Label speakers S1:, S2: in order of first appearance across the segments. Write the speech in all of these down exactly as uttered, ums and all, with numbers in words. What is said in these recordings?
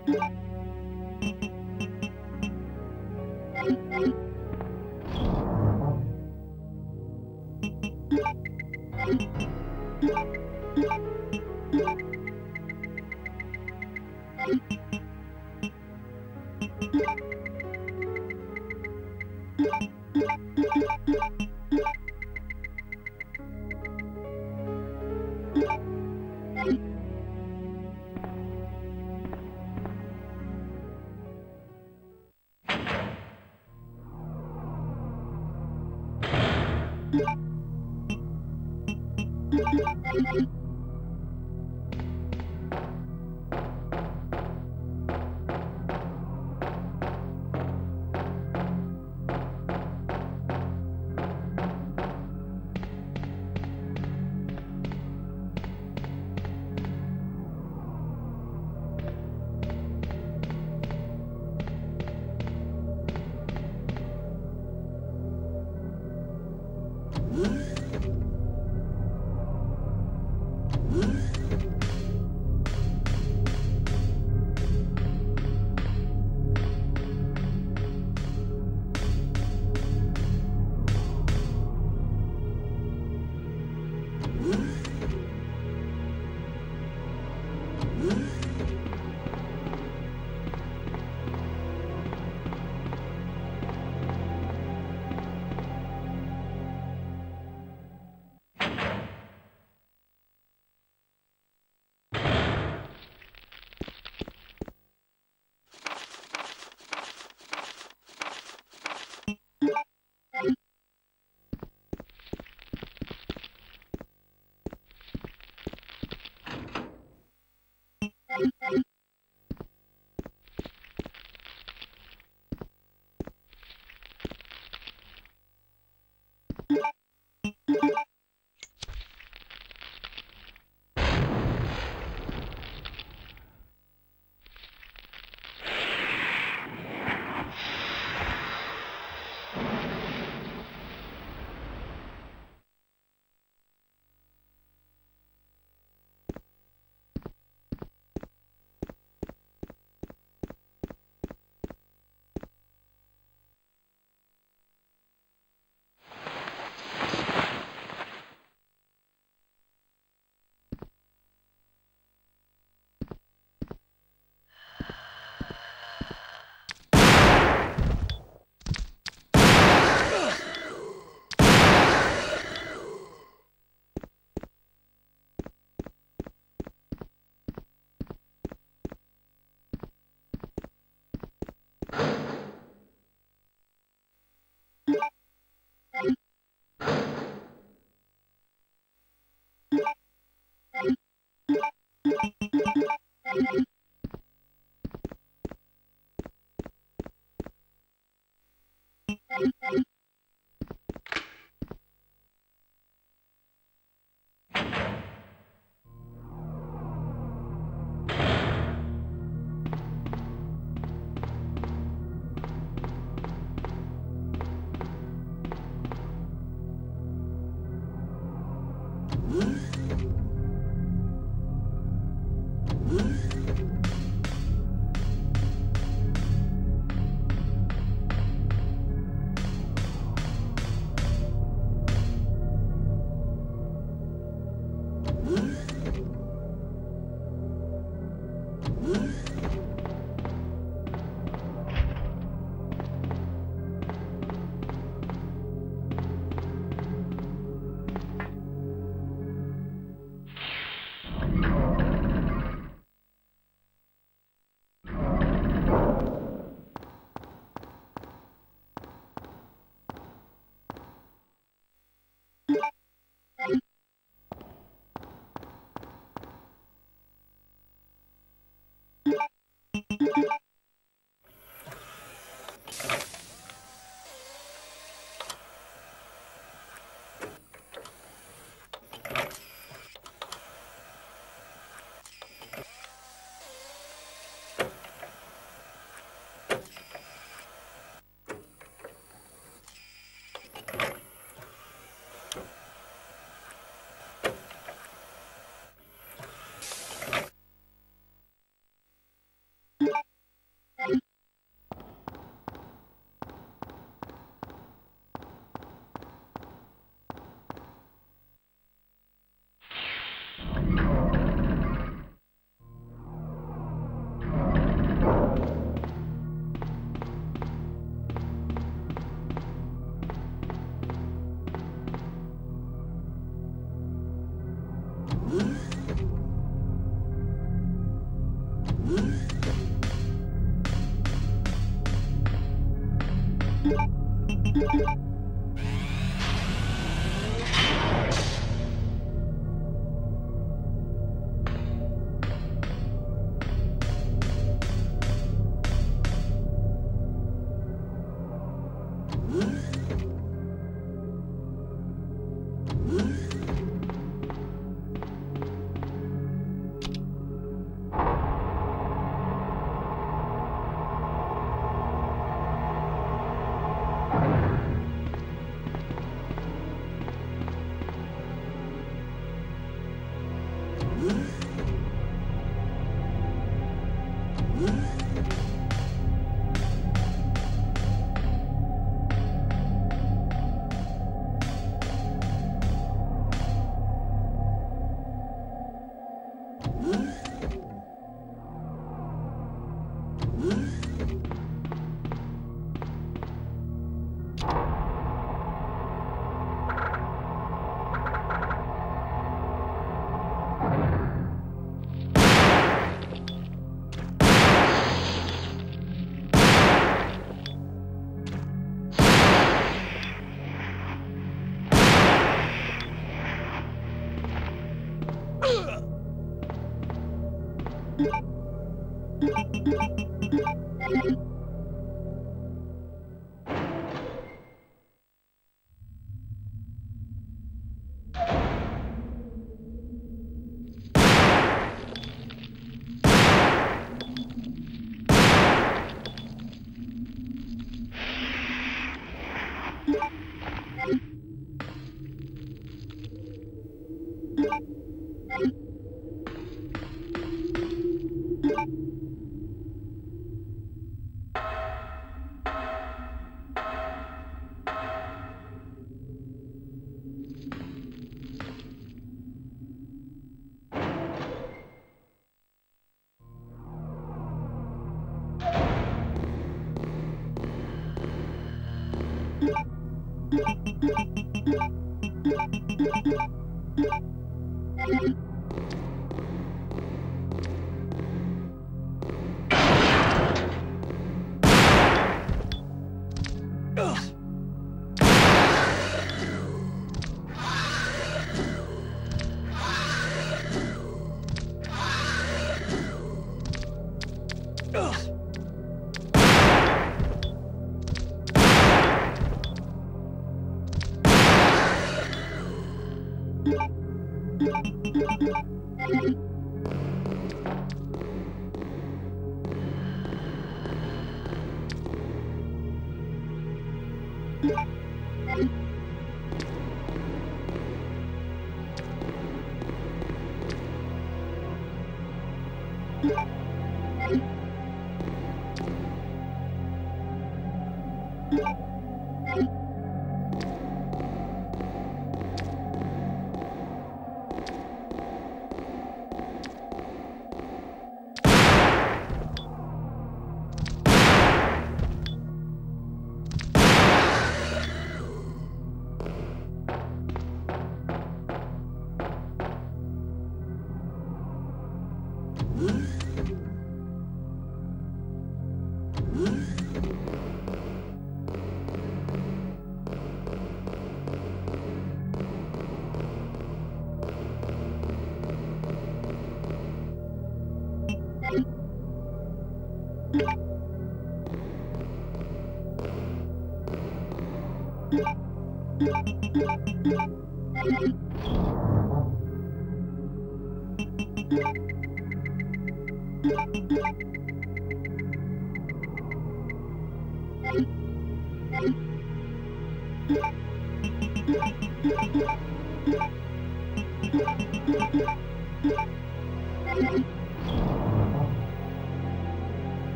S1: You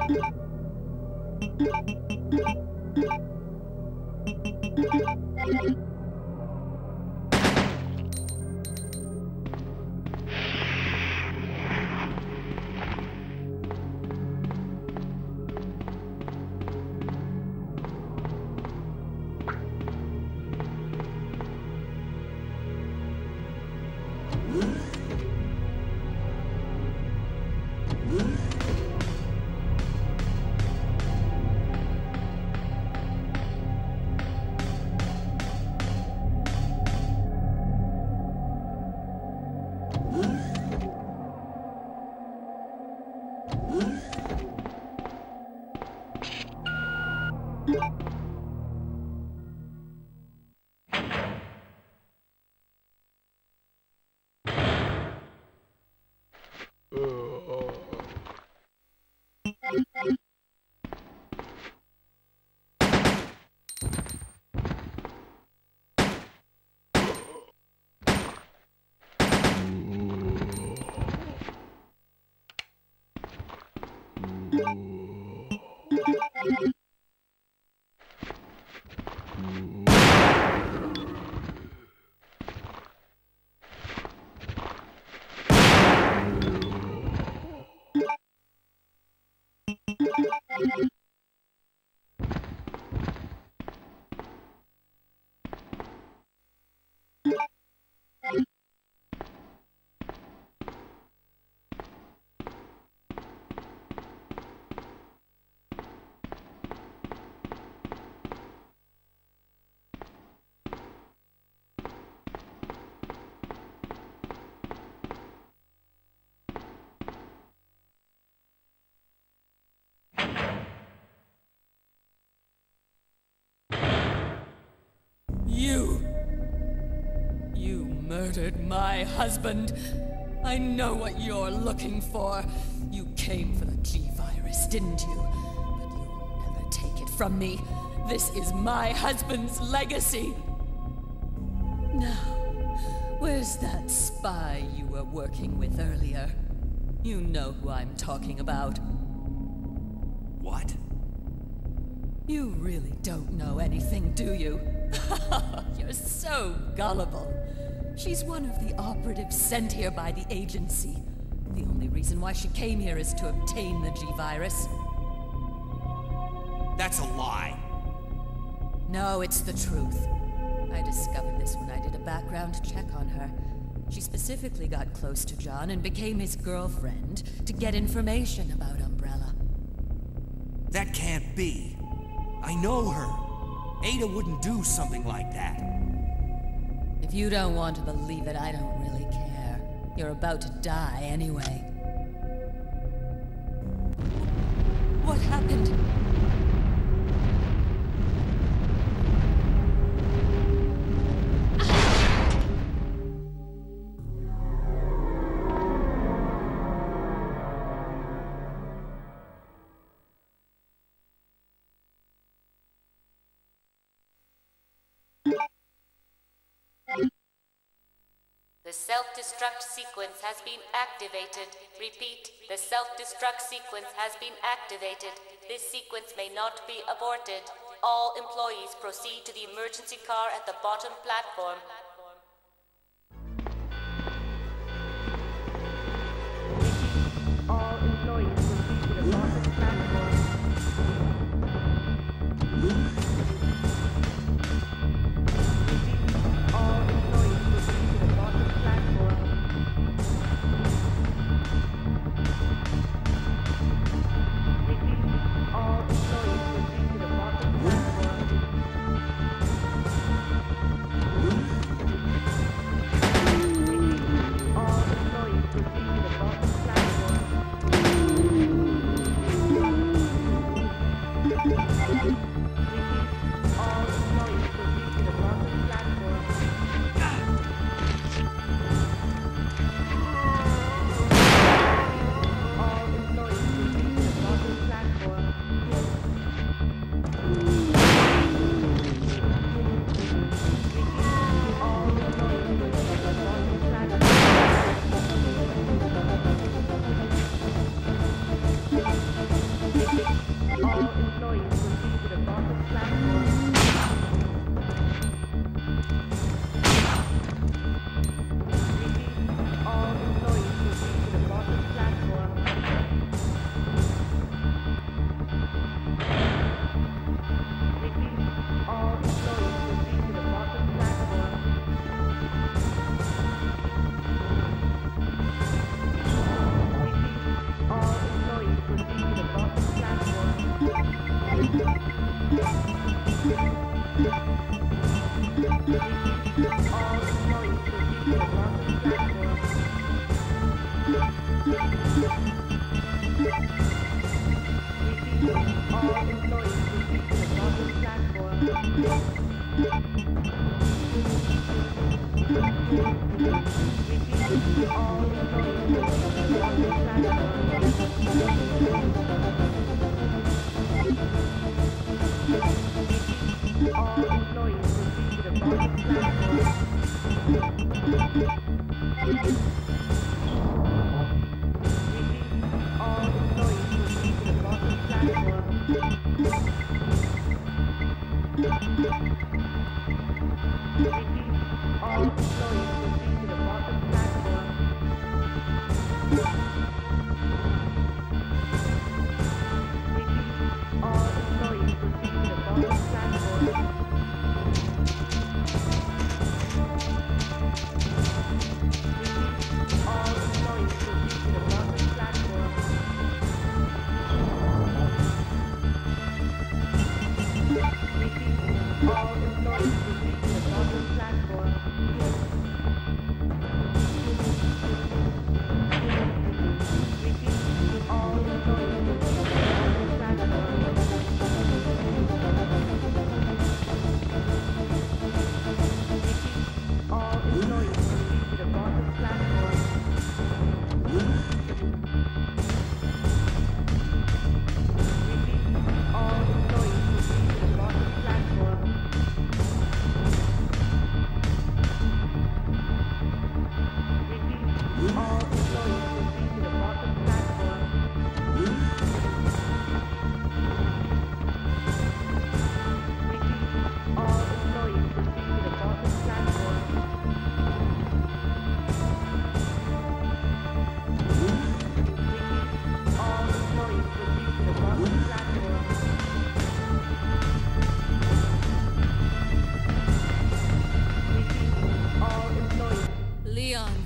S1: You! You murdered my husband! I know what you're looking for. You came for the G-Virus, didn't you? But you'll never take it from me. This is my husband's legacy! Now, where's that spy you were working with earlier? You know who I'm talking about.
S2: What?
S1: You really don't know anything, do you? You're so gullible. She's one of the operatives sent here by the agency. The only reason why she came here is to obtain the G-Virus.
S2: That's a lie.
S1: No, it's the truth. I discovered this when I did a background check on her. She specifically got close to John and became his girlfriend to get information about Umbrella.
S2: That can't be. I know her. Ada wouldn't do something like that.
S1: If you don't want to believe it, I don't really care. You're about to die anyway. What happened?
S3: The self-destruct sequence has been activated. Repeat, the self-destruct sequence has been activated. This sequence may not be aborted. All employees proceed to the emergency car at the bottom platform.
S4: All employees proceed to the bottom platform. All employees proceed to the bottom platform. All employees proceed to the bottom platform. All employees proceed to the bottom platform. Repeat, all employees proceed to the bottom platform. Repeat, all employees proceed to the bottom platform. All employees proceed to the bottom platform. Repeat, all employees proceed to the bottom platform. Repeat, all employees proceed to the bottom platform. Repeat, all employees proceed to the bottom platform. All employees proceed to the bottom platform. Repeat, all employees proceed to the bottom platform. Repeat, all employees proceed to the bottom platform. Repeat, all employees proceed to the bottom platform. Repeat, all employees proceed to the bottom platform. Repeat, all employees proceed to the bottom platform. Repeat, all employees proceed to the bottom platform. Repeat, all employees proceed to the bottom platform. Repeat, all employees.
S1: Leon.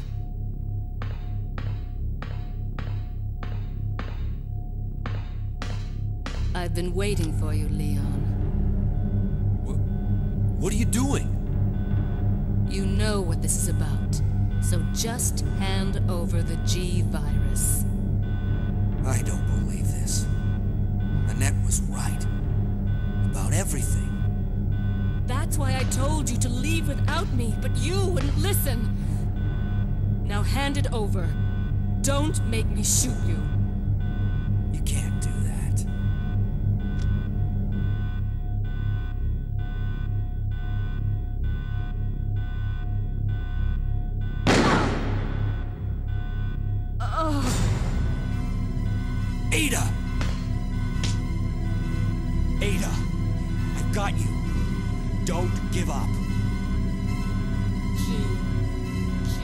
S1: I've been waiting for you, Leon.
S2: Wh- What are you doing?
S1: You know what this is about, so just hand over the G virus.
S2: I don't believe this. Annette was right. About everything.
S1: That's why I told you to leave without me, but you wouldn't listen. Now hand it over. Don't make me shoot you.
S2: You can't do that. Ada! Ada, I've got you. Don't give up.
S1: G. G.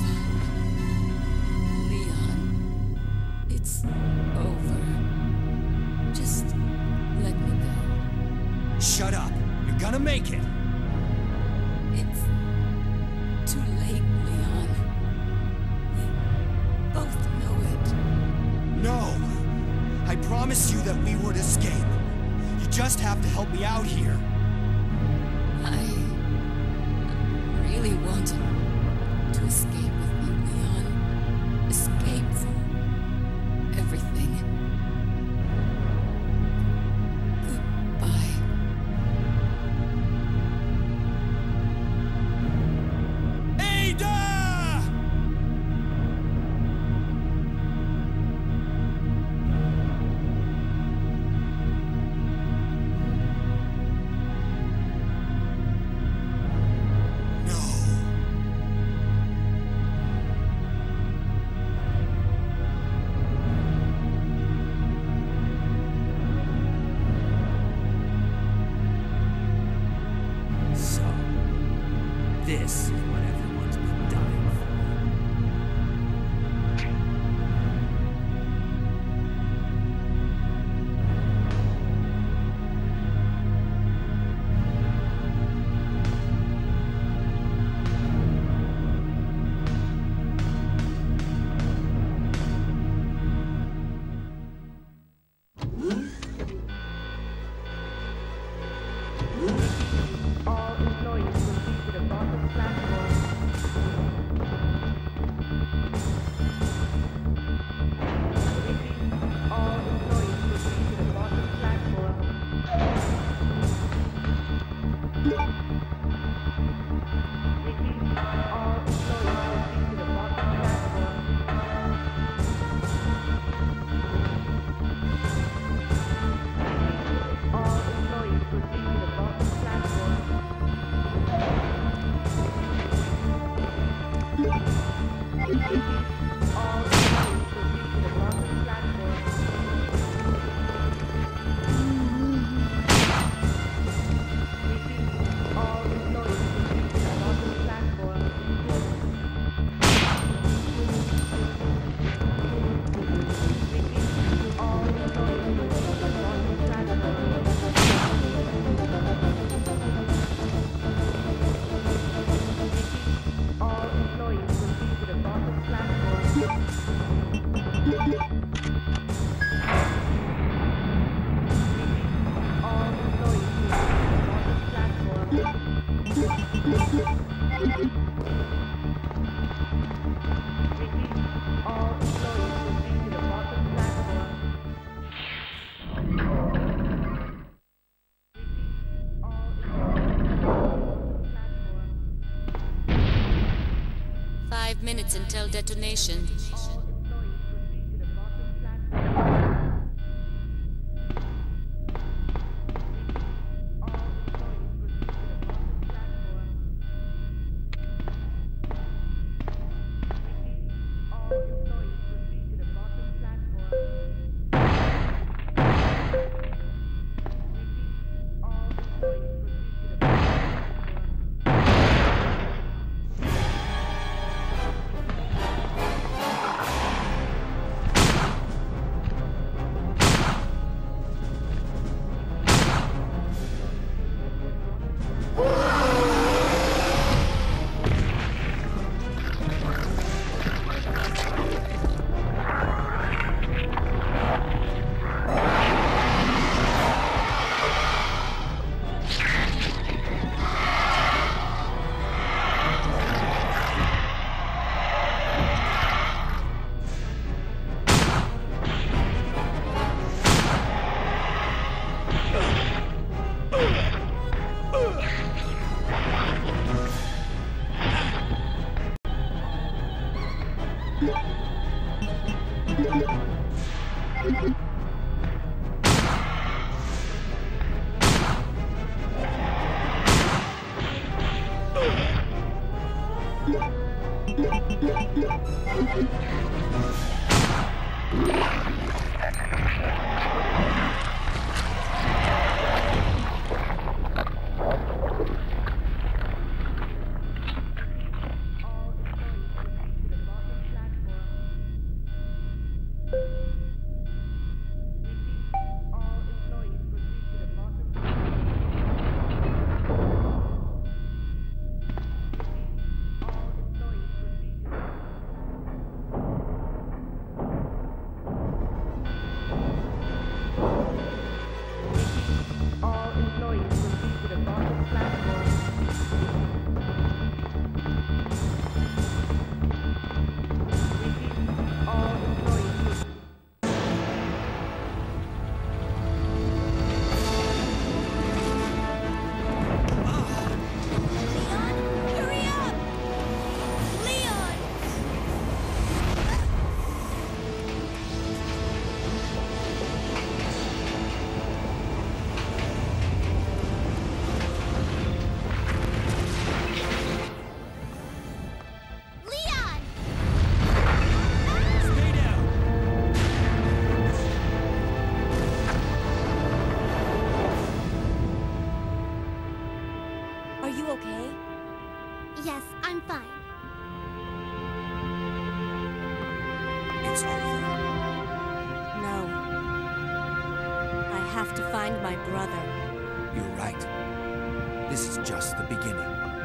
S1: Leon. It's over. Just let me go.
S2: Shut up. You're gonna make it.
S1: It's too late, Leon. We both know it.
S2: No. I promised you that we would escape. You just have to help me out here.
S1: I really wanted to escape with you, Leon. Escape from everything. Goodbye.
S2: Ada! So, this is what everyone's been dying for.
S4: All employees proceed to bottom platform. Repeat, all employees proceed to the bottom platform. Repeat, all employees proceed to the bottom platform. All employees proceed to the bottom platform. Repeat, all employees proceed to the bottom platform. Repeat, all employees proceed to the bottom platform. Repeat, all employees proceed to the bottom platform. All employees proceed to the bottom platform. All employees proceed to the bottom platform. Repeat, all employees proceed to the bottom platform. Repeat, all employees proceed to the bottom platform.
S3: Five minutes until detonation.
S4: All employees proceed to the bottom platform. All employees proceed to the bottom platform. Repeat, all employees proceed to the bottom platform. Repeat, all employees proceed to the bottom platform. All employees proceed to the bottom platform. Repeat, all employees proceed to the bottom platform. Repeat, all employees proceed to the Repeat, all employees proceed to the bottom platform. Repeat, all employees proceed.
S5: Hurry up! Leon! Leon!
S2: Stay down!
S5: Are you okay? Yes, I'm fine.
S2: It's over.
S5: No. I have to find my brother.
S2: You're right. This is just the beginning.